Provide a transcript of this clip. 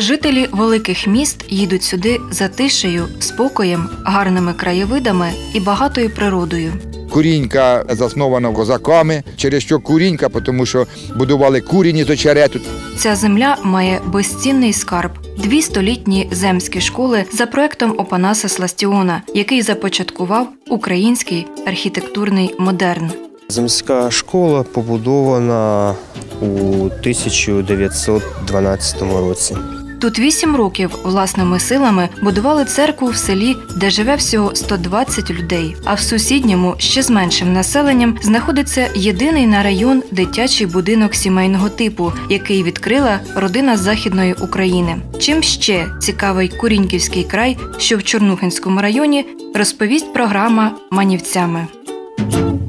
Жителі великих міст їдуть сюди за тишею, спокоєм, гарними краєвидами і багатою природою. Курінька заснована козаками. Через що Курінька? Тому що будували курені до черету. Ця земля має безцінний скарб – 2 столітні земські школи за проектом Опанаса Сластіона, який започаткував український архітектурний модерн. Земська школа побудована у 1912 році. Тут 8 років власними силами будували церкву в селі, де живе всього 120 людей, а в сусідньому, ще з меншим населенням, знаходиться єдиний на район дитячий будинок сімейного типу, який відкрила родина з Західної України. Чим ще цікавий Куріньківський край, що в Чорнухинському районі, розповість програма «Манівцями».